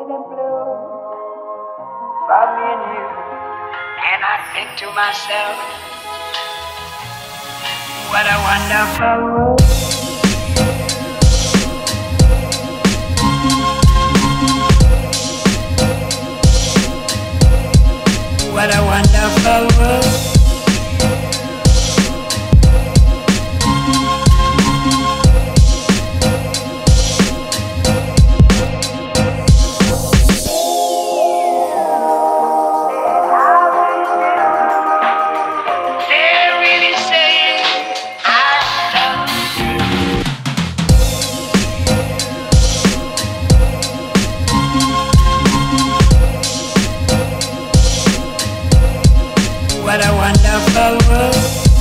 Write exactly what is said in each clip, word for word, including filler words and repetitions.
and blue for me and you. And I think to myself, what a wonderful world. What a wonderful world. What a wonderful world.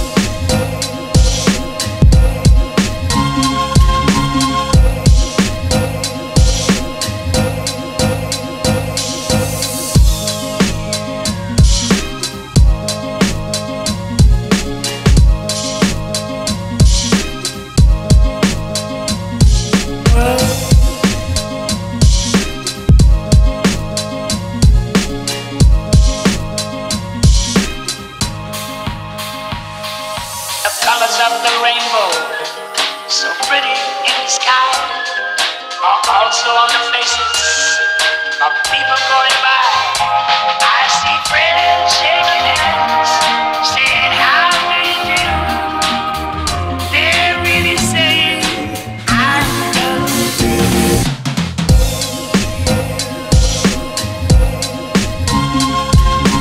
Colors of the rainbow, so pretty in the sky, are also on the faces of people going by. I see friends shaking hands, saying how do you do. They're really saying I love you.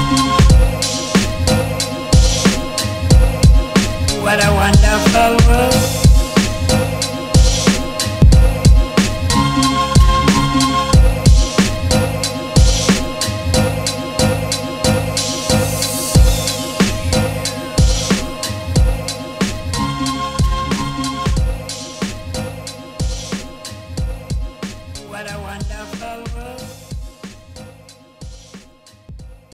What a wonderful world.